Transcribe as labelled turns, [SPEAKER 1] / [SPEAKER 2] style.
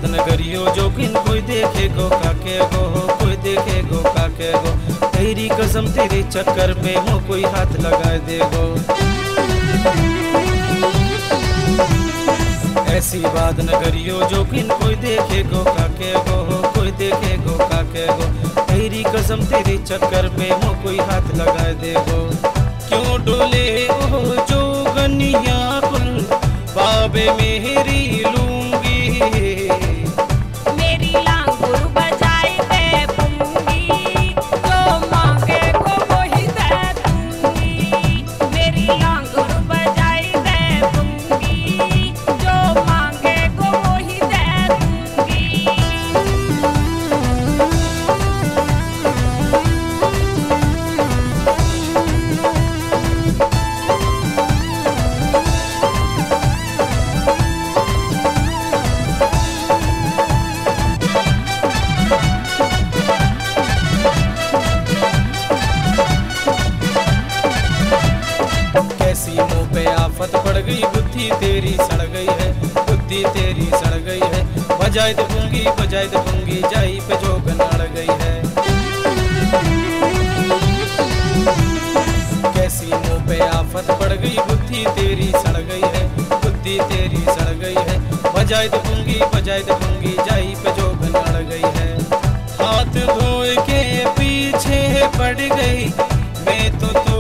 [SPEAKER 1] नगरियो जोगिन कोई देखे गो काके गो, कोई देखे गो काके गो। तेरी कसम तेरे चक्कर में हो कोई हाथ लगा दे गो। ऐसी बात नगरियो जोगिन कोई देखे गो काके गो, कोई देखे गो काके गो। तेरी कसम तेरे चक्कर में हो कोई हाथ लगा दे गो। क्यों डोले ओ जोगनिया कुल बाबे मेरी लूंगी,
[SPEAKER 2] मेरी लांगुर बजाई दे पूंगी, जो मांगे को वही दे दूंगी। मेरी लांगुर बजाई दे पूंगी, जो मांगे को वही दे दूंगी।
[SPEAKER 1] मुँह पे आफत पड़ गई, बुद्धि तेरी सड़ गई है, बुद्धि तेरी सड़ गई है। बजाए दूंगी जाई पे जो गनाड़ गई है। कैसी मुँह पे आफत पड़ गई, बुद्धि तेरी सड़ गई है, बुद्धि तेरी सड़ गई है। बजाए दूंगी जाई पे जो गनाड़ गई है। हाथ धोए के पीछे पड़ गई मैं तो